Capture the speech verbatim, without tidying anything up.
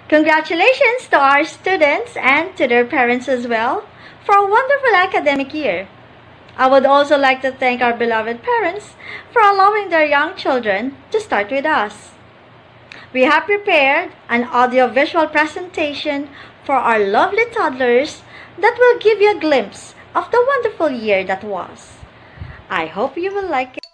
Congratulations to our students and to their parents as well for a wonderful academic year. I would also like to thank our beloved parents for allowing their young children to start with us. We have prepared an audio-visual presentation for our lovely toddlers that will give you a glimpse of the wonderful year that was. I hope you will like it.